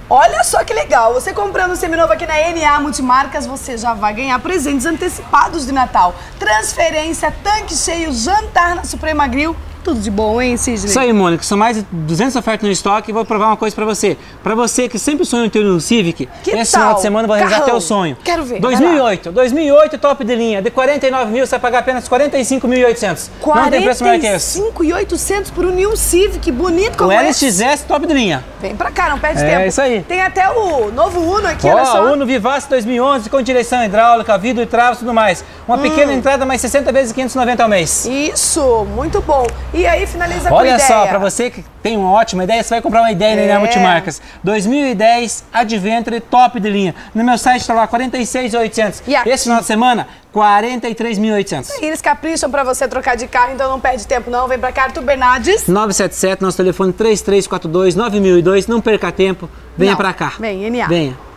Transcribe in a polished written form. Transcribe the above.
Olha só que legal, você comprando um seminovo aqui na NA Multimarcas, você já vai ganhar presentes antecipados de Natal. Transferência, tanque cheio, jantar na Suprema Grill. Tudo de bom, hein, Sidney? Isso aí, Mônica. São mais de 200 ofertas no estoque e vou provar uma coisa pra você. Pra você que sempre sonhou em ter um Civic, esse final de semana eu vou realizar teu sonho. Quero ver. 2008 top de linha. De 49 mil, você vai pagar apenas 45.800. Não tem preço maior que esse. 45.800 por um New Civic, bonito como esse. O LXS top de linha. Vem pra cá, não perde tempo. É isso aí. Tem até o novo Uno aqui, olha só. Uno Vivace 2011 com direção hidráulica, vidro e travas e tudo mais. Uma pequena entrada, mais 60 vezes 590 ao mês. Isso, muito bom. E aí finaliza Olha com ideia. só, pra você que tem uma ótima ideia, você vai comprar uma ideia na Multimarcas. 2010 Adventure top de linha. No meu site tá lá 46.800. Esse final de semana 43.800. Eles capricham pra você trocar de carro, então não perde tempo não. Vem pra cá, Arthur Bernardes. 977, nosso telefone 3342-9002. Não perca tempo, venha pra cá. Vem, NA. Venha.